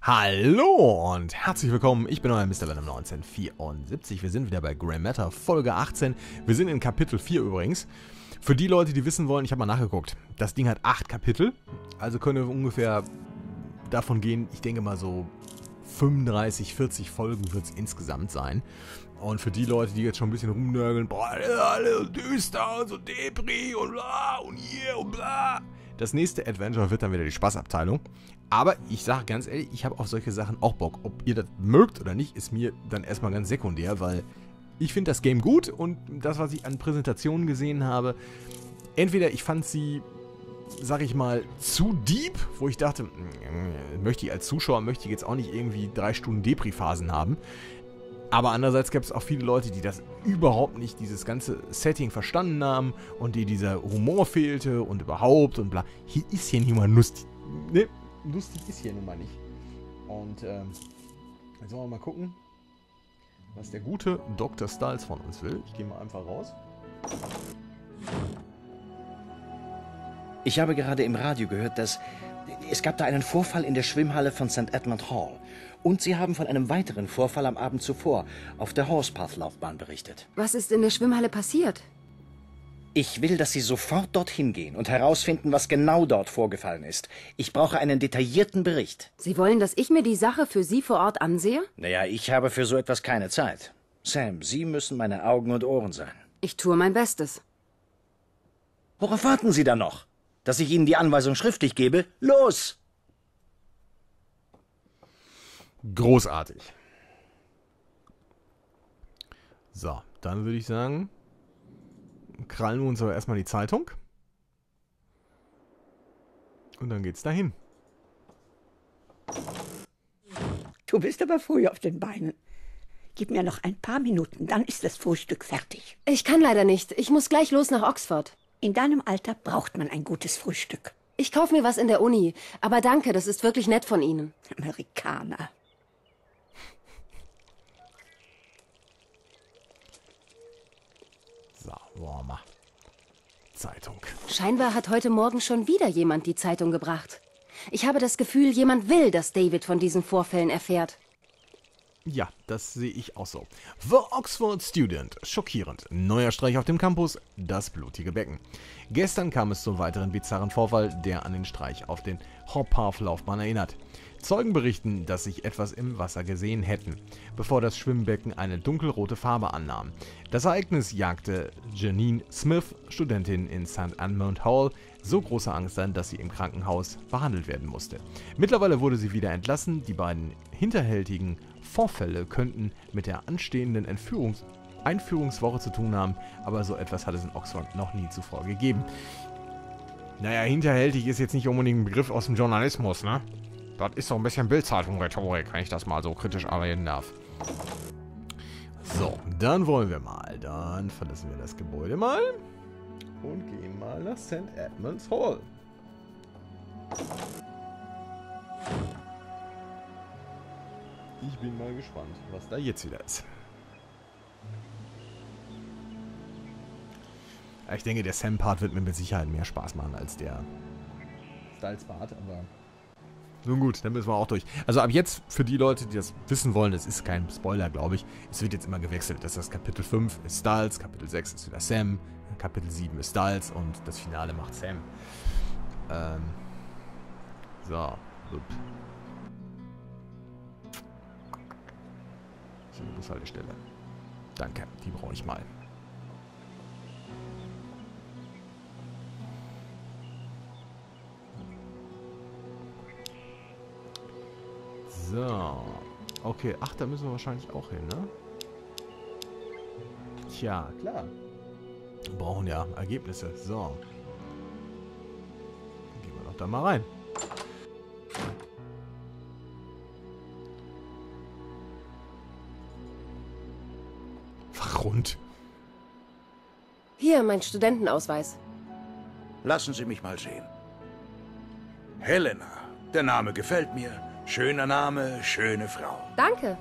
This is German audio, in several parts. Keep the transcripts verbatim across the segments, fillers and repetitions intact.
Hallo und herzlich willkommen, ich bin euer Mister Venom neunzehnhundertvierundsiebzig. Wir sind wieder bei Grey Matter, Folge achtzehn. Wir sind in Kapitel vier übrigens. Für die Leute, die wissen wollen, ich habe mal nachgeguckt. Das Ding hat acht Kapitel, also können wir ungefähr davon gehen, ich denke mal so fünfunddreißig, vierzig Folgen wird es insgesamt sein. Und für die Leute, die jetzt schon ein bisschen rumnörgeln, boah, alle düster und so Depri und bla und hier und bla. Das nächste Adventure wird dann wieder die Spaßabteilung. Aber ich sage ganz ehrlich, ich habe auf solche Sachen auch Bock. Ob ihr das mögt oder nicht, ist mir dann erstmal ganz sekundär, weil ich finde das Game gut und das, was ich an Präsentationen gesehen habe, entweder ich fand sie, sag ich mal, zu deep, wo ich dachte, möchte ich als Zuschauer, möchte ich jetzt auch nicht irgendwie drei Stunden Depri-Phasen haben. Aber andererseits gab es auch viele Leute, die das überhaupt nicht, dieses ganze Setting verstanden haben und die dieser Humor fehlte und überhaupt und bla. Hier ist hier nicht mal lustig. Ne, lustig ist hier nun mal nicht. Und ähm, jetzt wollen wir mal gucken, was der gute Doktor Styles von uns will. Ich gehe mal einfach raus. Ich habe gerade im Radio gehört, dass es gab da einen Vorfall in der Schwimmhalle von Sankt Edmund Hall. Und Sie haben von einem weiteren Vorfall am Abend zuvor auf der Horsepath-Laufbahn berichtet. Was ist in der Schwimmhalle passiert? Ich will, dass Sie sofort dorthin gehen und herausfinden, was genau dort vorgefallen ist. Ich brauche einen detaillierten Bericht. Sie wollen, dass ich mir die Sache für Sie vor Ort ansehe? Naja, ich habe für so etwas keine Zeit. Sam, Sie müssen meine Augen und Ohren sein. Ich tue mein Bestes. Worauf warten Sie da noch? Dass ich Ihnen die Anweisung schriftlich gebe? Los! Großartig. So, dann würde ich sagen, krallen wir uns aber erstmal die Zeitung. Und dann geht's dahin. Du bist aber früh auf den Beinen. Gib mir noch ein paar Minuten, dann ist das Frühstück fertig. Ich kann leider nicht. Ich muss gleich los nach Oxford. In deinem Alter braucht man ein gutes Frühstück. Ich kaufe mir was in der Uni. Aber danke, das ist wirklich nett von Ihnen. Amerikaner. So, wollen wir mal. Zeitung. Scheinbar hat heute Morgen schon wieder jemand die Zeitung gebracht. Ich habe das Gefühl, jemand will, dass David von diesen Vorfällen erfährt. Ja, das sehe ich auch so. The Oxford Student. Schockierend. Neuer Streich auf dem Campus. Das blutige Becken. Gestern kam es zum weiteren bizarren Vorfall, der an den Streich auf den Horsepath-Laufbahn erinnert. Zeugen berichten, dass sich etwas im Wasser gesehen hätten, bevor das Schwimmbecken eine dunkelrote Farbe annahm. Das Ereignis jagte Janine Smith, Studentin in Sankt Edmund Hall, so große Angst an, dass sie im Krankenhaus behandelt werden musste. Mittlerweile wurde sie wieder entlassen. Die beiden hinterhältigen Vorfälle könnten mit der anstehenden Entführungs- Einführungswoche zu tun haben, aber so etwas hat es in Oxford noch nie zuvor gegeben. Naja, hinterhältig ist jetzt nicht unbedingt ein Begriff aus dem Journalismus, ne? Das ist doch ein bisschen Bildzeitung-Rhetorik, wenn ich das mal so kritisch arbeiten darf. So, dann wollen wir mal. Dann verlassen wir das Gebäude mal und gehen mal nach Sankt Edmunds Hall. Ich bin mal gespannt, was da jetzt wieder ist. Ich denke, der Sam-Part wird mir mit Sicherheit mehr Spaß machen als der Styles-Part, aber nun gut, dann müssen wir auch durch. Also ab jetzt, für die Leute, die das wissen wollen, das ist kein Spoiler, glaube ich, es wird jetzt immer gewechselt. Das ist das Kapitel fünf ist Styles, Kapitel sechs ist wieder Sam, Kapitel sieben ist Styles und das Finale macht Sam. Ähm. So. Upp. So eine Bushaltestelle. Danke, die brauche ich mal. So. Okay, ach, da müssen wir wahrscheinlich auch hin, ne? Tja, klar. Wir brauchen ja Ergebnisse. So. Dann gehen wir doch da mal rein. Rund. Hier, mein Studentenausweis. Lassen Sie mich mal sehen. Helena. Der Name gefällt mir. Schöner Name, schöne Frau. Danke.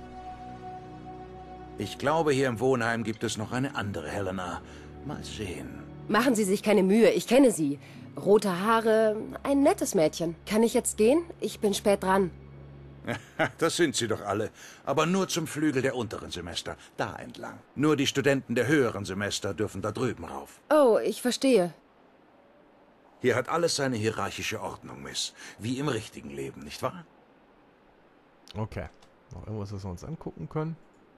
Ich glaube, hier im Wohnheim gibt es noch eine andere Helena. Mal sehen. Machen Sie sich keine Mühe, ich kenne sie. Rote Haare, ein nettes Mädchen. Kann ich jetzt gehen? Ich bin spät dran. Das sind sie doch alle. Aber nur zum Flügel der unteren Semester. Da entlang. Nur die Studenten der höheren Semester dürfen da drüben rauf. Oh, ich verstehe. Hier hat alles seine hierarchische Ordnung, Miss. Wie im richtigen Leben, nicht wahr? Okay. Noch irgendwas, was wir uns angucken können?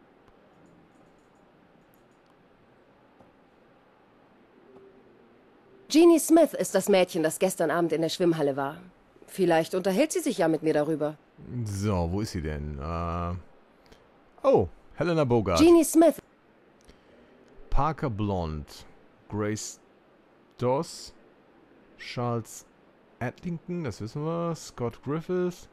Jeannie Smith ist das Mädchen, das gestern Abend in der Schwimmhalle war. Vielleicht unterhält sie sich ja mit mir darüber. So, wo ist sie denn? Äh oh, Helena Bogart. Jeannie Smith. Parker Blonde. Grace Doss. Charles Adlington, das wissen wir. Scott Griffith.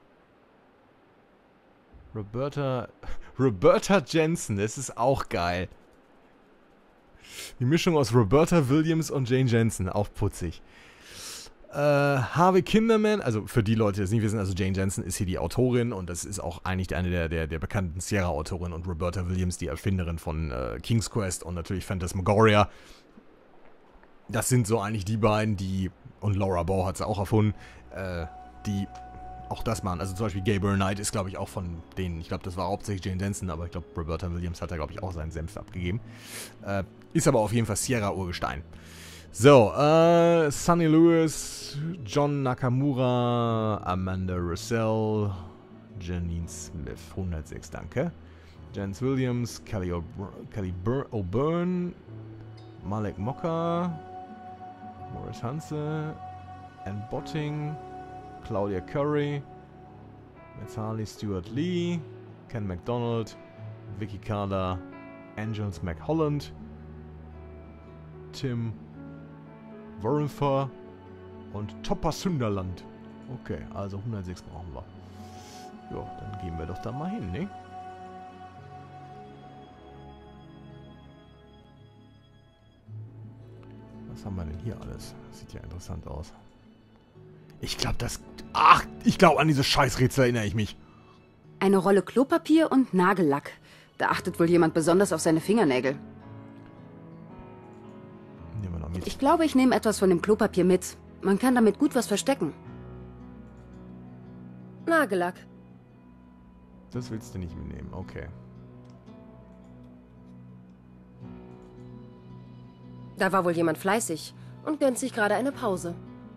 Roberta... Roberta Jensen, das ist auch geil. Die Mischung aus Roberta Williams und Jane Jensen, auch putzig. Äh, Harvey Kinderman, also für die Leute, die das nicht wissen, also Jane Jensen ist hier die Autorin und das ist auch eigentlich eine der, der, der bekannten Sierra-Autorinnen und Roberta Williams, die Erfinderin von äh, King's Quest und natürlich Phantasmagoria. Das sind so eigentlich die beiden, die, und Laura Bow hat es auch erfunden, äh, die auch das machen. Also zum Beispiel Gabriel Knight ist, glaube ich, auch von denen. Ich glaube, das war hauptsächlich Jane Jensen, aber ich glaube, Roberta Williams hat da, glaube ich, auch seinen Senf abgegeben. Äh, ist aber auf jeden Fall Sierra-Urgestein. So, äh, Sonny Lewis, John Nakamura, Amanda Russell, Janine Smith, hundertsechs, danke. Janice Williams, Kelly O'Byrne, Malek Mocker, Morris Hanse, Ann Botting, Claudia Curry, Metzali Stuart Lee, Ken MacDonald, Vicky Carter, Angels McHolland, Tim Warrenfer und Topper Sunderland. Okay, also hundertsechs brauchen wir. Ja, dann gehen wir doch da mal hin, ne? Was haben wir denn hier alles? Sieht ja interessant aus. Ich glaube, das... Ach, ich glaube, an diese Scheißrätsel erinnere ich mich. Eine Rolle Klopapier und Nagellack. Da achtet wohl jemand besonders auf seine Fingernägel. Nehmen wir noch mit. Ich glaube, ich nehme etwas von dem Klopapier mit. Man kann damit gut was verstecken. Nagellack. Das willst du nicht mitnehmen, okay. Da war wohl jemand fleißig und gönnt sich gerade eine Pause.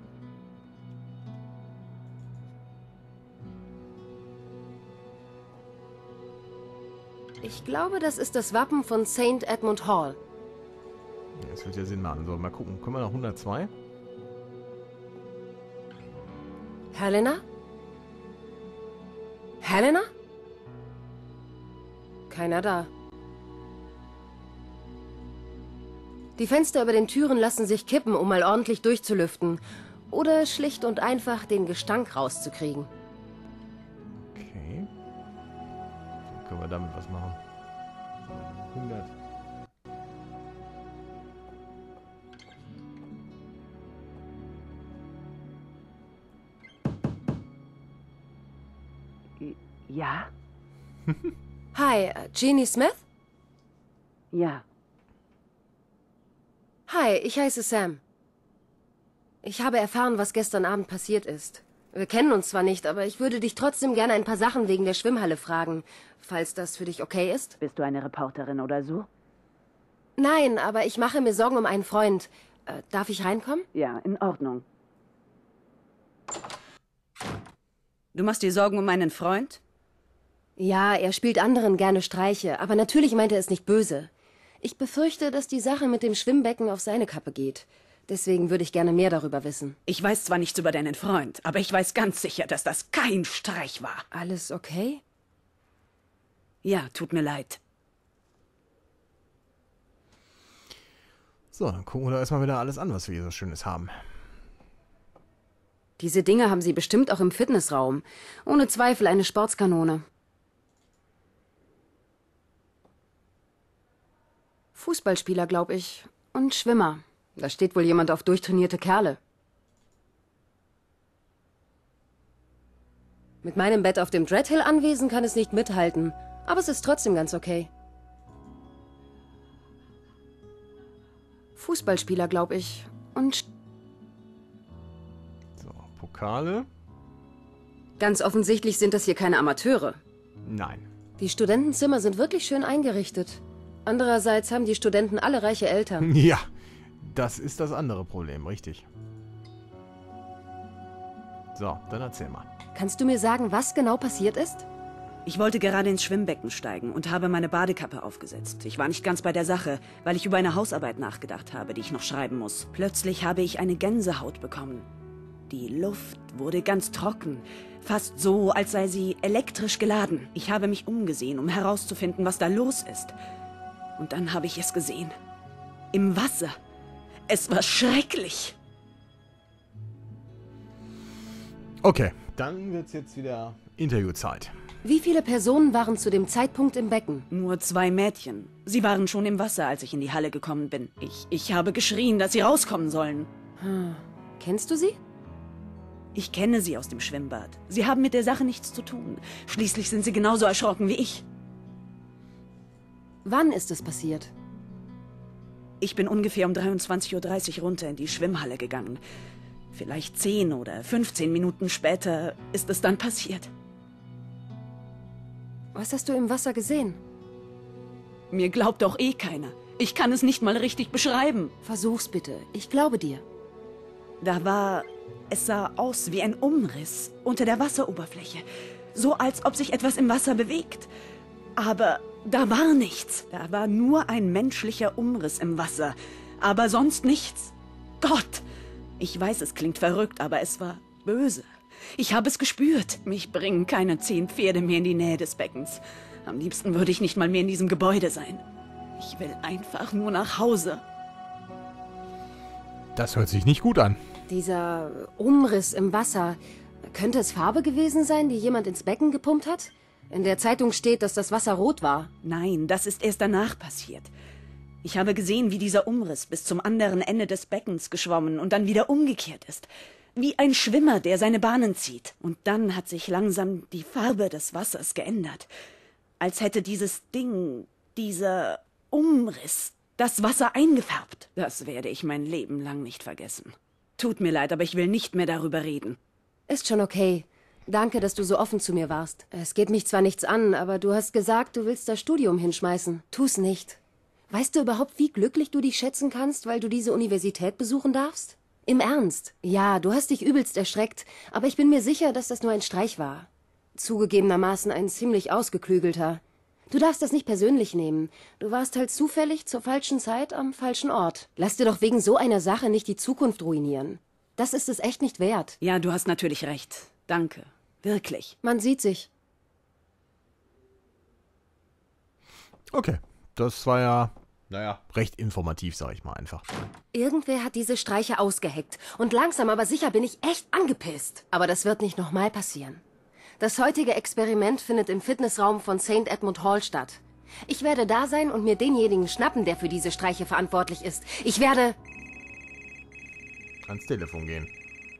Ich glaube, das ist das Wappen von Saint Edmund Hall. Das wird ja Sinn machen. So, mal gucken. Können wir noch hundertzwei? Helena? Helena? Keiner da. Die Fenster über den Türen lassen sich kippen, um mal ordentlich durchzulüften. Oder schlicht und einfach den Gestank rauszukriegen. Okay. Dann können wir damit was machen. hundert. Ja? Hi, äh, Jeannie Smith? Ja. Hi, ich heiße Sam. Ich habe erfahren, was gestern Abend passiert ist. Wir kennen uns zwar nicht, aber ich würde dich trotzdem gerne ein paar Sachen wegen der Schwimmhalle fragen, falls das für dich okay ist. Bist du eine Reporterin oder so? Nein, aber ich mache mir Sorgen um einen Freund. Äh, darf ich reinkommen? Ja, in Ordnung. Du machst dir Sorgen um einen Freund? Ja, er spielt anderen gerne Streiche, aber natürlich meint er es nicht böse. Ich befürchte, dass die Sache mit dem Schwimmbecken auf seine Kappe geht. Deswegen würde ich gerne mehr darüber wissen. Ich weiß zwar nichts über deinen Freund, aber ich weiß ganz sicher, dass das kein Streich war. Alles okay? Ja, tut mir leid. So, dann gucken wir da erstmal wieder alles an, was wir hier so Schönes haben. Diese Dinge haben sie bestimmt auch im Fitnessraum. Ohne Zweifel eine Sportskanone. Fußballspieler, glaube ich. Und Schwimmer. Da steht wohl jemand auf durchtrainierte Kerle. Mit meinem Bett auf dem Dreadhill-Anwesen kann es nicht mithalten. Aber es ist trotzdem ganz okay. Fußballspieler, glaube ich. Und... So, Pokale. Ganz offensichtlich sind das hier keine Amateure. Nein. Die Studentenzimmer sind wirklich schön eingerichtet. Andererseits haben die Studenten alle reiche Eltern. Ja, das ist das andere Problem, richtig. So, dann erzähl mal. Kannst du mir sagen, was genau passiert ist? Ich wollte gerade ins Schwimmbecken steigen und habe meine Badekappe aufgesetzt. Ich war nicht ganz bei der Sache, weil ich über eine Hausarbeit nachgedacht habe, die ich noch schreiben muss. Plötzlich habe ich eine Gänsehaut bekommen. Die Luft wurde ganz trocken, fast so, als sei sie elektrisch geladen. Ich habe mich umgesehen, um herauszufinden, was da los ist. Und dann habe ich es gesehen. Im Wasser. Es war schrecklich. Okay, dann wird's jetzt wieder Interviewzeit. Wie viele Personen waren zu dem Zeitpunkt im Becken? Nur zwei Mädchen. Sie waren schon im Wasser, als ich in die Halle gekommen bin. Ich, ich habe geschrien, dass sie rauskommen sollen. Hm. Kennst du sie? Ich kenne sie aus dem Schwimmbad. Sie haben mit der Sache nichts zu tun. Schließlich sind sie genauso erschrocken wie ich. Wann ist es passiert? Ich bin ungefähr um dreiundzwanzig Uhr dreißig runter in die Schwimmhalle gegangen. Vielleicht zehn oder fünfzehn Minuten später ist es dann passiert. Was hast du im Wasser gesehen? Mir glaubt doch eh keiner. Ich kann es nicht mal richtig beschreiben. Versuch's bitte. Ich glaube dir. Da war... Es sah aus wie ein Umriss unter der Wasseroberfläche. So, als ob sich etwas im Wasser bewegt. Aber da war nichts. Da war nur ein menschlicher Umriss im Wasser. Aber sonst nichts. Gott! Ich weiß, es klingt verrückt, aber es war böse. Ich habe es gespürt. Mich bringen keine zehn Pferde mehr in die Nähe des Beckens. Am liebsten würde ich nicht mal mehr in diesem Gebäude sein. Ich will einfach nur nach Hause. Das hört sich nicht gut an. Dieser Umriss im Wasser, könnte es Farbe gewesen sein, die jemand ins Becken gepumpt hat? In der Zeitung steht, dass das Wasser rot war. Nein, das ist erst danach passiert. Ich habe gesehen, wie dieser Umriss bis zum anderen Ende des Beckens geschwommen und dann wieder umgekehrt ist. Wie ein Schwimmer, der seine Bahnen zieht. Und dann hat sich langsam die Farbe des Wassers geändert. Als hätte dieses Ding, dieser Umriss, das Wasser eingefärbt. Das werde ich mein Leben lang nicht vergessen. Tut mir leid, aber ich will nicht mehr darüber reden. Ist schon okay. Danke, dass du so offen zu mir warst. Es geht mich zwar nichts an, aber du hast gesagt, du willst das Studium hinschmeißen. Tu's nicht. Weißt du überhaupt, wie glücklich du dich schätzen kannst, weil du diese Universität besuchen darfst? Im Ernst. Ja, du hast dich übelst erschreckt, aber ich bin mir sicher, dass das nur ein Streich war. Zugegebenermaßen ein ziemlich ausgeklügelter. Du darfst das nicht persönlich nehmen. Du warst halt zufällig zur falschen Zeit am falschen Ort. Lass dir doch wegen so einer Sache nicht die Zukunft ruinieren. Das ist es echt nicht wert. Ja, du hast natürlich recht. Danke. Wirklich. Man sieht sich. Okay, das war ja, naja, recht informativ, sag ich mal einfach. Irgendwer hat diese Streiche ausgeheckt. Und langsam aber sicher bin ich echt angepisst. Aber das wird nicht nochmal passieren. Das heutige Experiment findet im Fitnessraum von Saint Edmund Hall statt. Ich werde da sein und mir denjenigen schnappen, der für diese Streiche verantwortlich ist. Ich werde... Ans Telefon gehen.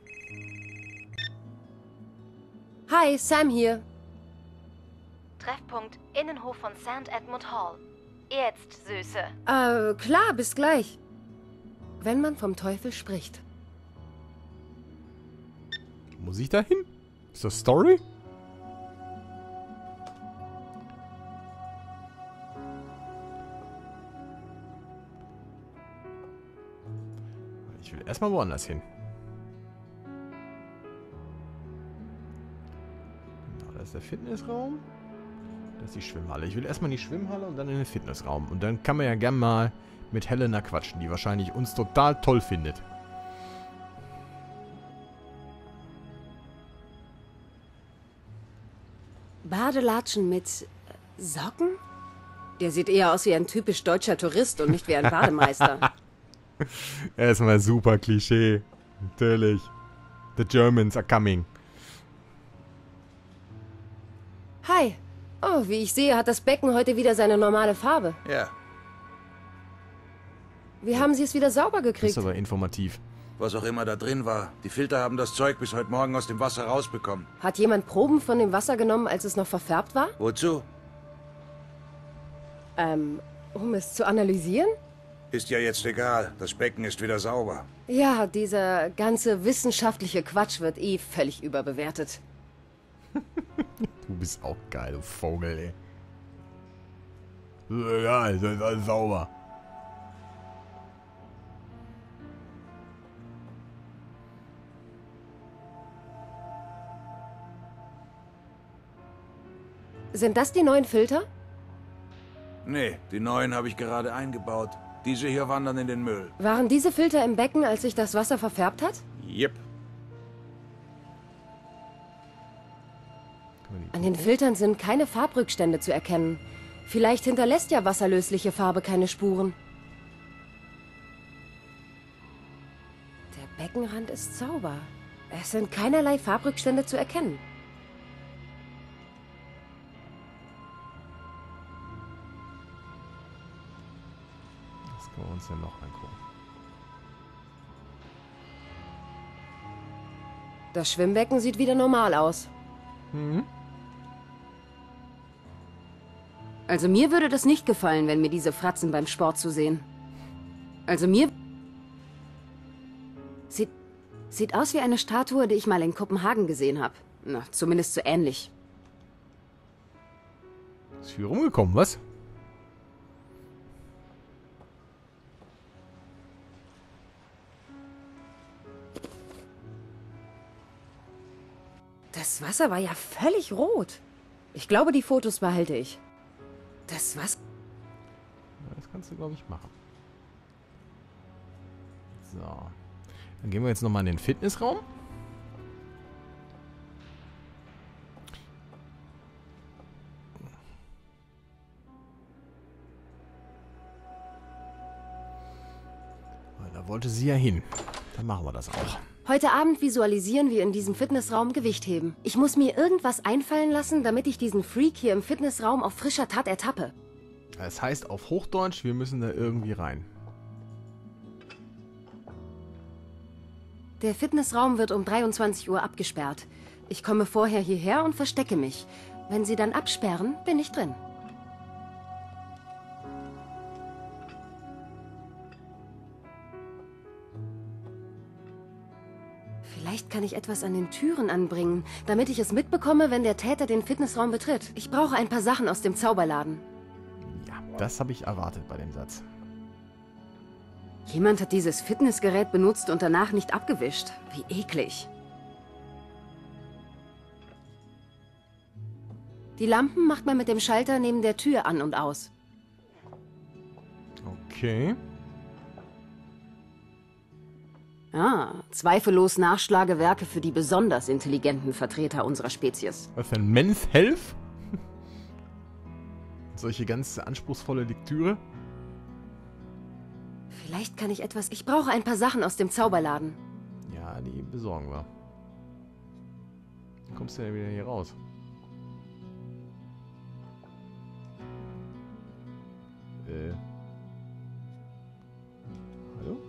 Hi, Sam hier. Treffpunkt Innenhof von Saint Edmund Hall. Jetzt, Süße. Äh, klar, bis gleich. Wenn man vom Teufel spricht. Muss ich da hin? Ist das Story? Ich will erstmal woanders hin. Genau, da ist der Fitnessraum. Das ist die Schwimmhalle. Ich will erstmal in die Schwimmhalle und dann in den Fitnessraum. Und dann kann man ja gern mal mit Helena quatschen, die wahrscheinlich uns total toll findet. Badelatschen mit äh, Socken? Der sieht eher aus wie ein typisch deutscher Tourist und nicht wie ein Bademeister. Erstmal super Klischee. Natürlich. The Germans are coming. Hi. Oh, wie ich sehe, hat das Becken heute wieder seine normale Farbe. Ja, Wie haben Sie es wieder sauber Das gekriegt? ist aber informativ. was auch immer da drin war. Die Filter haben das Zeug bis heute Morgen aus dem Wasser rausbekommen. Hat jemand Proben von dem Wasser genommen, als es noch verfärbt war? Wozu? Ähm, um es zu analysieren? Ist ja jetzt egal. Das Becken ist wieder sauber. Ja, dieser ganze wissenschaftliche Quatsch wird eh völlig überbewertet. Du bist auch geil, du Vogel, ey. Ja, ist alles sauber. Sind das die neuen Filter? Nee, die neuen habe ich gerade eingebaut. Diese hier wandern in den Müll. Waren diese Filter im Becken, als sich das Wasser verfärbt hat? Jep. An den Filtern sind keine Farbrückstände zu erkennen. Vielleicht hinterlässt ja wasserlösliche Farbe keine Spuren. Der Beckenrand ist sauber. Es sind keinerlei Farbrückstände zu erkennen. Das können wir uns ja noch angucken. Das Schwimmbecken sieht wieder normal aus. Mhm. Also mir würde das nicht gefallen, wenn mir diese Fratzen beim Sport zu sehen. Also mir... Sieht, sieht aus wie eine Statue, die ich mal in Kopenhagen gesehen habe. Na, zumindest so ähnlich. Ist viel rumgekommen, was? Das Wasser war ja völlig rot. Ich glaube, die Fotos behalte ich. Das Wasser... Das kannst du, glaube ich, machen. So. Dann gehen wir jetzt nochmal in den Fitnessraum. Da wollte sie ja hin. Dann machen wir das auch. Heute Abend visualisieren wir in diesem Fitnessraum Gewicht heben. Ich muss mir irgendwas einfallen lassen, damit ich diesen Freak hier im Fitnessraum auf frischer Tat ertappe. Das heißt auf Hochdeutsch, wir müssen da irgendwie rein. Der Fitnessraum wird um dreiundzwanzig Uhr abgesperrt. Ich komme vorher hierher und verstecke mich. Wenn sie dann absperren, bin ich drin. Vielleicht kann ich etwas an den Türen anbringen, damit ich es mitbekomme, wenn der Täter den Fitnessraum betritt. Ich brauche ein paar Sachen aus dem Zauberladen. Ja, das habe ich erwartet bei dem Satz. Jemand hat dieses Fitnessgerät benutzt und danach nicht abgewischt. Wie eklig. Die Lampen macht man mit dem Schalter neben der Tür an und aus. Okay. Ah, zweifellos Nachschlagewerke für die besonders intelligenten Vertreter unserer Spezies. Was für ein Men's Health? Solche ganz anspruchsvolle Lektüre. Vielleicht kann ich etwas... Ich brauche ein paar Sachen aus dem Zauberladen. Ja, die besorgen wir. Wie kommst du denn wieder hier raus? Äh. Hallo?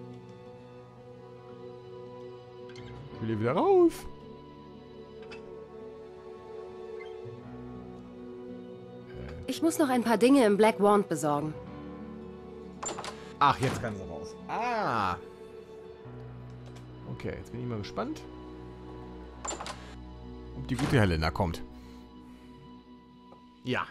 Ich will hier wieder raus. Ich muss noch ein paar Dinge im Black Wand besorgen. Ach, jetzt kann sie raus. Ah. Okay, jetzt bin ich mal gespannt, ob die gute Helena kommt. Ja.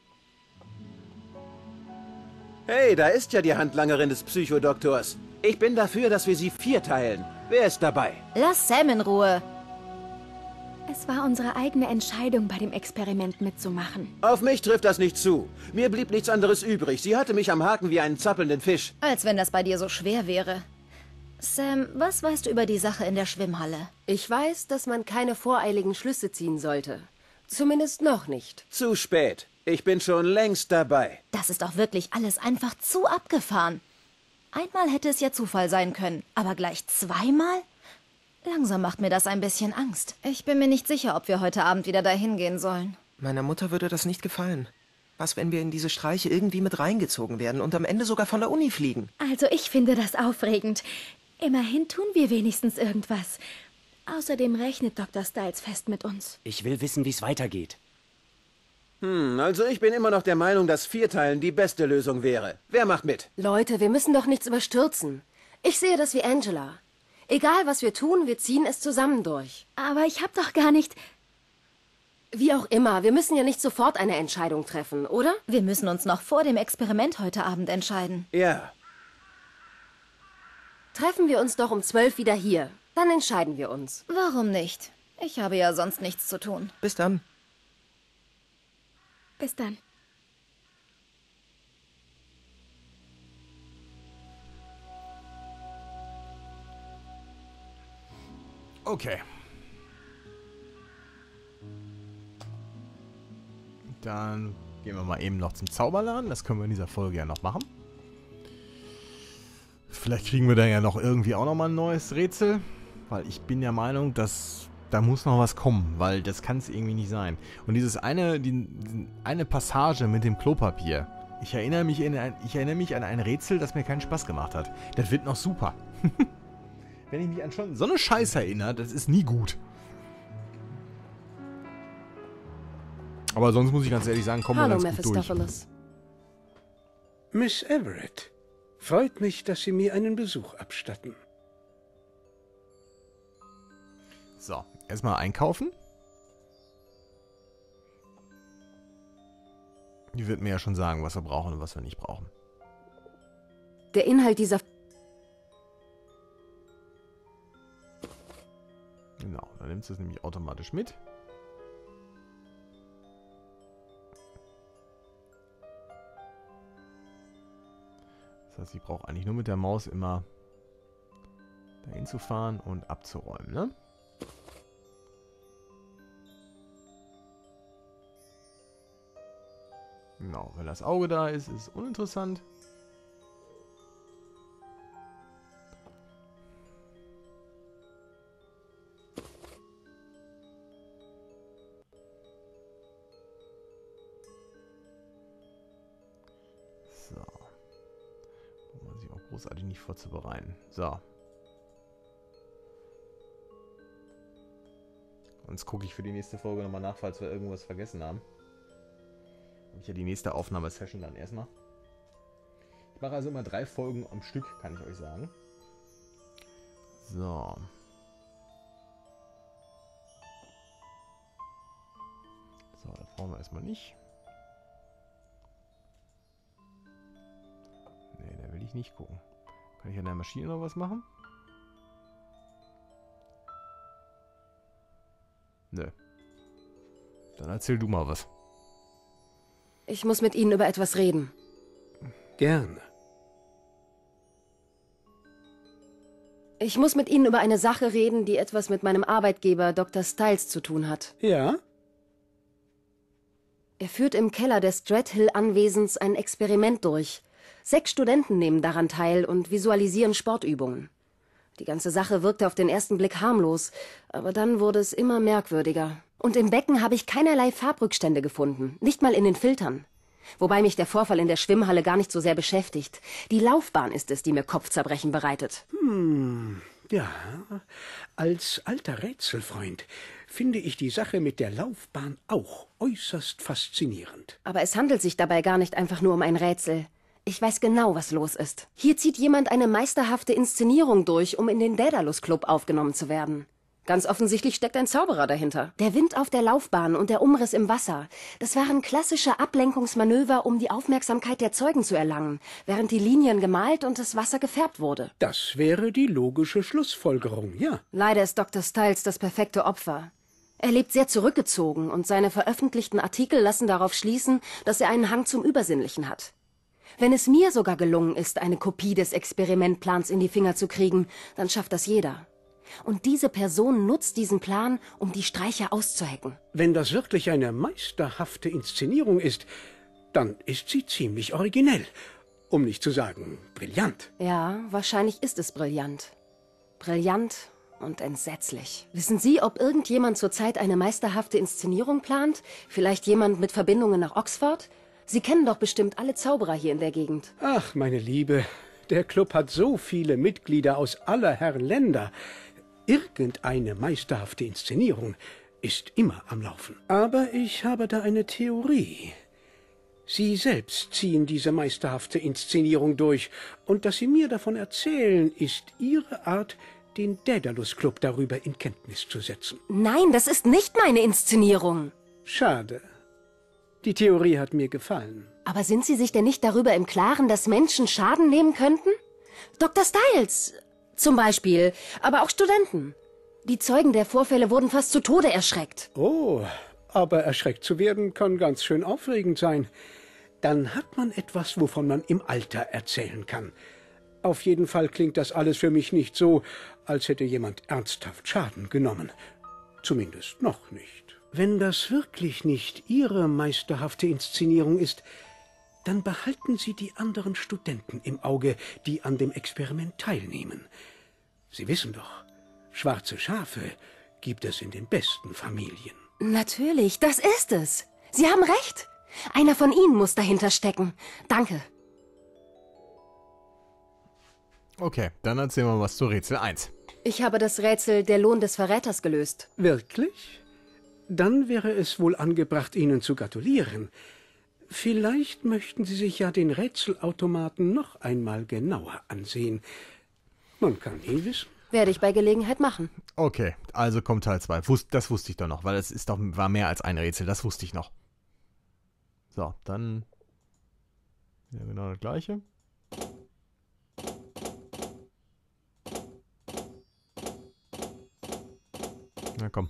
Hey, da ist ja die Handlangerin des Psychodoktors. Ich bin dafür, dass wir sie vierteilen. Wer ist dabei? Lass Sam in Ruhe. Es war unsere eigene Entscheidung, bei dem Experiment mitzumachen. Auf mich trifft das nicht zu. Mir blieb nichts anderes übrig. Sie hatte mich am Haken wie einen zappelnden Fisch. Als wenn das bei dir so schwer wäre. Sam, was weißt du über die Sache in der Schwimmhalle? Ich weiß, dass man keine voreiligen Schlüsse ziehen sollte. Zumindest noch nicht. Zu spät. Ich bin schon längst dabei. Das ist doch wirklich alles einfach zu abgefahren. Einmal hätte es ja Zufall sein können, aber gleich zweimal? Langsam macht mir das ein bisschen Angst. Ich bin mir nicht sicher, ob wir heute Abend wieder dahin gehen sollen. Meiner Mutter würde das nicht gefallen. Was, wenn wir in diese Streiche irgendwie mit reingezogen werden und am Ende sogar von der Uni fliegen? Also ich finde das aufregend. Immerhin tun wir wenigstens irgendwas. Außerdem rechnet Doktor Styles fest mit uns. Ich will wissen, wie es weitergeht. Hm, also ich bin immer noch der Meinung, dass Vierteilen die beste Lösung wäre. Wer macht mit? Leute, wir müssen doch nichts überstürzen. Ich sehe das wie Angela. Egal, was wir tun, wir ziehen es zusammen durch. Aber ich hab doch gar nicht... Wie auch immer, wir müssen ja nicht sofort eine Entscheidung treffen, oder? Wir müssen uns noch vor dem Experiment heute Abend entscheiden. Ja. Treffen wir uns doch um zwölf wieder hier. Dann entscheiden wir uns. Warum nicht? Ich habe ja sonst nichts zu tun. Bis dann. Bis dann. Okay. Dann gehen wir mal eben noch zum Zauberladen. Das können wir in dieser Folge ja noch machen. Vielleicht kriegen wir dann ja noch irgendwie auch noch mal ein neues Rätsel. Weil ich bin der Meinung, dass da muss noch was kommen. Weil das kann es irgendwie nicht sein. Und dieses eine, die, die eine Passage mit dem Klopapier. Ich erinnere mich, in ein, ich erinnere mich an ein Rätsel, das mir keinen Spaß gemacht hat. Das wird noch super. Wenn ich mich an schon so eine Scheiße erinnere, das ist nie gut. Aber sonst muss ich ganz ehrlich sagen, kommen wir Hallo, ganz gut durch. Mephistopheles. Miss Everett, freut mich, dass Sie mir einen Besuch abstatten. So, erstmal einkaufen. Die wird mir ja schon sagen, was wir brauchen und was wir nicht brauchen. Der Inhalt dieser... Genau, dann nimmst du es nämlich automatisch mit. Das heißt, ich brauche eigentlich nur mit der Maus immer dahin zu fahren und abzuräumen, ne? Genau, wenn das Auge da ist, ist es uninteressant. So. Braucht man sich auch großartig nicht vorzubereiten. So. Sonst gucke ich für die nächste Folge nochmal nach, falls wir irgendwas vergessen haben. Habe ich ja die nächste Aufnahmesession dann erstmal. Ich mache also immer drei Folgen am Stück, kann ich euch sagen. So. So, das brauchen wir erstmal nicht. Nee, da will ich nicht gucken. Kann ich an der Maschine noch was machen? Nö. Dann erzähl du mal was. Ich muss mit Ihnen über etwas reden. Gerne. Ich muss mit Ihnen über eine Sache reden, die etwas mit meinem Arbeitgeber Doktor Styles zu tun hat. Ja? Er führt im Keller des Dreadhill-Anwesens ein Experiment durch. Sechs Studenten nehmen daran teil und visualisieren Sportübungen. Die ganze Sache wirkte auf den ersten Blick harmlos, aber dann wurde es immer merkwürdiger. Und im Becken habe ich keinerlei Farbrückstände gefunden, nicht mal in den Filtern. Wobei mich der Vorfall in der Schwimmhalle gar nicht so sehr beschäftigt. Die Laufbahn ist es, die mir Kopfzerbrechen bereitet. Hm, ja, als alter Rätselfreund finde ich die Sache mit der Laufbahn auch äußerst faszinierend. Aber es handelt sich dabei gar nicht einfach nur um ein Rätsel. Ich weiß genau, was los ist. Hier zieht jemand eine meisterhafte Inszenierung durch, um in den Daedalus Club aufgenommen zu werden. Ganz offensichtlich steckt ein Zauberer dahinter. Der Wind auf der Laufbahn und der Umriss im Wasser, das waren klassische Ablenkungsmanöver, um die Aufmerksamkeit der Zeugen zu erlangen, während die Linien gemalt und das Wasser gefärbt wurde. Das wäre die logische Schlussfolgerung, ja. Leider ist Doktor Styles das perfekte Opfer. Er lebt sehr zurückgezogen und seine veröffentlichten Artikel lassen darauf schließen, dass er einen Hang zum Übersinnlichen hat. Wenn es mir sogar gelungen ist, eine Kopie des Experimentplans in die Finger zu kriegen, dann schafft das jeder. Und diese Person nutzt diesen Plan, um die Streicher auszuhecken. Wenn das wirklich eine meisterhafte Inszenierung ist, dann ist sie ziemlich originell. Um nicht zu sagen, brillant. Ja, wahrscheinlich ist es brillant. Brillant und entsetzlich. Wissen Sie, ob irgendjemand zurzeit eine meisterhafte Inszenierung plant? Vielleicht jemand mit Verbindungen nach Oxford? Sie kennen doch bestimmt alle Zauberer hier in der Gegend. Ach, meine Liebe, der Club hat so viele Mitglieder aus aller Herren Länder. Irgendeine meisterhafte Inszenierung ist immer am Laufen. Aber ich habe da eine Theorie. Sie selbst ziehen diese meisterhafte Inszenierung durch. Und dass Sie mir davon erzählen, ist Ihre Art, den Daedalus Club darüber in Kenntnis zu setzen. Nein, das ist nicht meine Inszenierung. Schade. Die Theorie hat mir gefallen. Aber sind Sie sich denn nicht darüber im Klaren, dass Menschen Schaden nehmen könnten? Doktor Styles zum Beispiel, aber auch Studenten. Die Zeugen der Vorfälle wurden fast zu Tode erschreckt. Oh, aber erschreckt zu werden kann ganz schön aufregend sein. Dann hat man etwas, wovon man im Alter erzählen kann. Auf jeden Fall klingt das alles für mich nicht so, als hätte jemand ernsthaft Schaden genommen. Zumindest noch nicht. Wenn das wirklich nicht Ihre meisterhafte Inszenierung ist, dann behalten Sie die anderen Studenten im Auge, die an dem Experiment teilnehmen. Sie wissen doch, schwarze Schafe gibt es in den besten Familien. Natürlich, das ist es. Sie haben recht. Einer von Ihnen muss dahinter stecken. Danke. Okay, dann erzählen wir was zu Rätsel eins. Ich habe das Rätsel Der Lohn des Verräters gelöst. Wirklich? Dann wäre es wohl angebracht, Ihnen zu gratulieren. Vielleicht möchten Sie sich ja den Rätselautomaten noch einmal genauer ansehen. Man kann nie wissen. Werde ich bei Gelegenheit machen. Okay, also kommt Teil zwei. Das wusste ich doch noch, weil es ist doch, war mehr als ein Rätsel. Das wusste ich noch. So, dann wieder genau das gleiche. Na komm.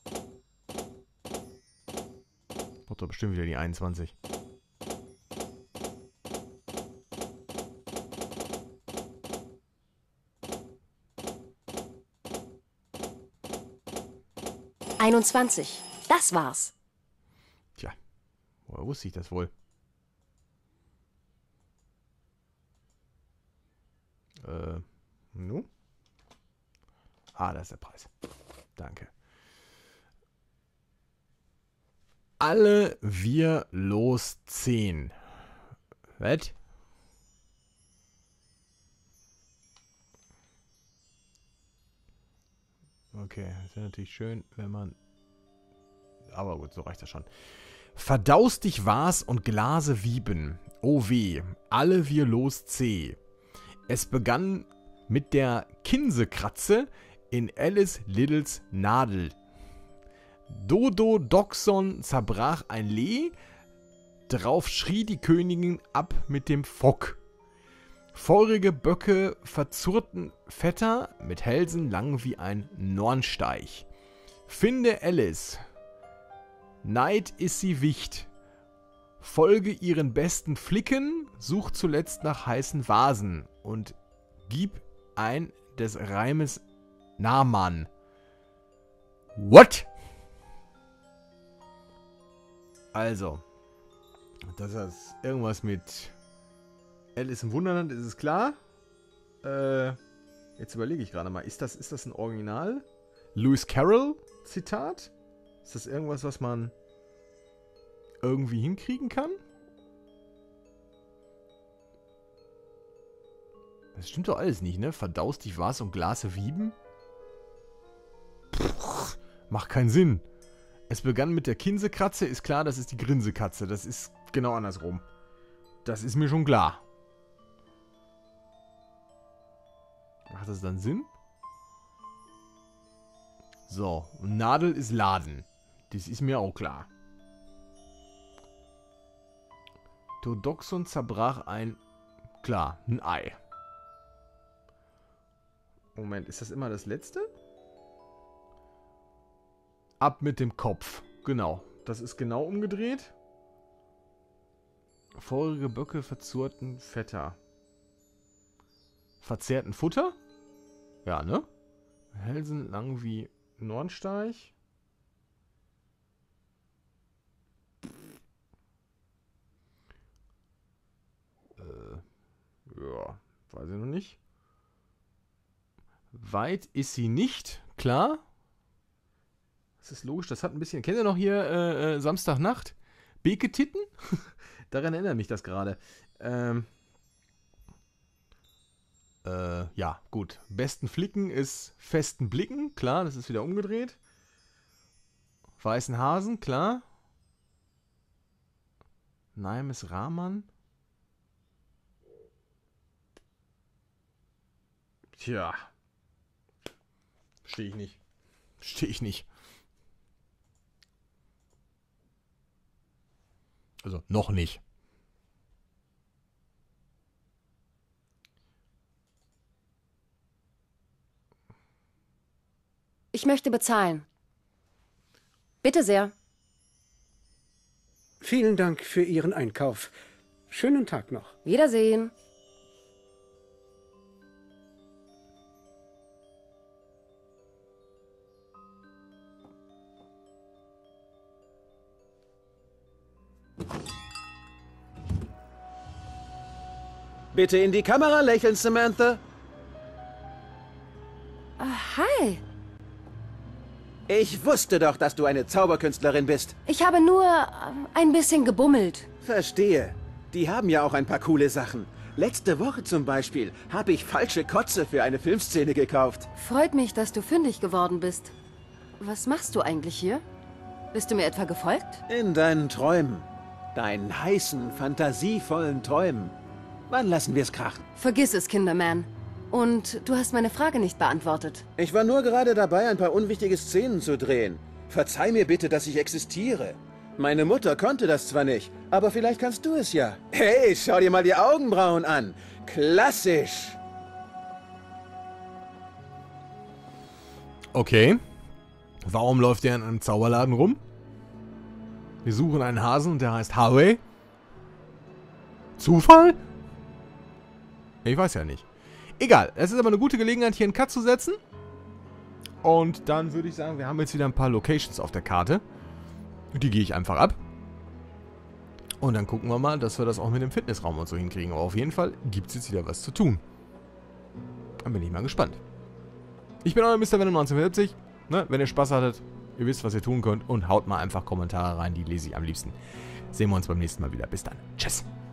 Braucht doch bestimmt wieder die einundzwanzig. einundzwanzig. Das war's. Tja, woher wusste ich das wohl? Äh, nu? Ah, da ist der Preis. Danke. Alle wir los zehn. Was? Okay, das wäre natürlich schön, wenn man... Aber gut, so reicht das schon. Verdaust dich was und Glase wieben. Oh weh, alle wir los C. Es begann mit der Kinsekratze in Alice Liddles Nadel. Dodo Doxon zerbrach ein Lee, drauf schrie die Königin ab mit dem Fock. Feurige Böcke verzurrten Vetter mit Hälsen lang wie ein Nornsteich. Finde Alice, Neid ist sie Wicht. Folge ihren besten Flicken, such zuletzt nach heißen Vasen und gib ein des Reimes Nahmann. What? Also, das ist irgendwas mit Alice im Wunderland, ist es klar. Äh, jetzt überlege ich gerade mal, ist das, ist das ein Original? Lewis Carroll Zitat? Ist das irgendwas, was man irgendwie hinkriegen kann? Das stimmt doch alles nicht, ne? Verdaust dich was und Glase wieben? Pff, macht keinen Sinn. Es begann mit der Kinsekratze, ist klar, das ist die Grinsekatze. Das ist genau andersrum. Das ist mir schon klar. Macht das dann Sinn? So, und Nadel ist Laden. Das ist mir auch klar. Dodoxon zerbrach ein... Klar, ein Ei. Moment, ist das immer das letzte? Ab mit dem Kopf. Genau. Das ist genau umgedreht. Feurige Böcke verzurrten Vetter. Verzehrten Futter? Ja, ne? Hälsen lang wie Nornsteich. Äh, ja, weiß ich noch nicht. Weit ist sie nicht, klar. Das ist logisch, das hat ein bisschen... Kennt ihr noch hier äh, äh, Samstagnacht? Beke-Titten? Daran erinnert mich das gerade. Ähm... Äh, ja, gut. Besten Flicken ist festen Blicken, klar, das ist wieder umgedreht. Weißen Hasen, klar. Naimes Rahman. Tja. Verstehe ich nicht. Verstehe ich nicht. Also noch nicht. Ich möchte bezahlen. Bitte sehr. Vielen Dank für Ihren Einkauf. Schönen Tag noch. Wiedersehen. Bitte in die Kamera lächeln, Samantha. Ah, hi. Ich wusste doch, dass du eine Zauberkünstlerin bist. Ich habe nur ähm, ein bisschen gebummelt. Verstehe. Die haben ja auch ein paar coole Sachen. Letzte Woche zum Beispiel habe ich falsche Kotze für eine Filmszene gekauft. Freut mich, dass du fündig geworden bist. Was machst du eigentlich hier? Bist du mir etwa gefolgt? In deinen Träumen. Deinen heißen, fantasievollen Träumen. Wann lassen wir es krachen? Vergiss es, Kinderman. Und du hast meine Frage nicht beantwortet. Ich war nur gerade dabei, ein paar unwichtige Szenen zu drehen. Verzeih mir bitte, dass ich existiere. Meine Mutter konnte das zwar nicht, aber vielleicht kannst du es ja. Hey, schau dir mal die Augenbrauen an. Klassisch. Okay. Warum läuft der in einem Zauberladen rum? Wir suchen einen Hasen und der heißt Harvey. Zufall? Ich weiß ja nicht. Egal, es ist aber eine gute Gelegenheit, hier einen Cut zu setzen. Und dann würde ich sagen, wir haben jetzt wieder ein paar Locations auf der Karte. Die gehe ich einfach ab. Und dann gucken wir mal, dass wir das auch mit dem Fitnessraum und so hinkriegen. Aber auf jeden Fall gibt es jetzt wieder was zu tun. Dann bin ich mal gespannt. Ich bin euer Mister Venom neunzehnhundertsiebzig. Ne, wenn ihr Spaß hattet, ihr wisst, was ihr tun könnt. Und haut mal einfach Kommentare rein, die lese ich am liebsten. Sehen wir uns beim nächsten Mal wieder. Bis dann. Tschüss.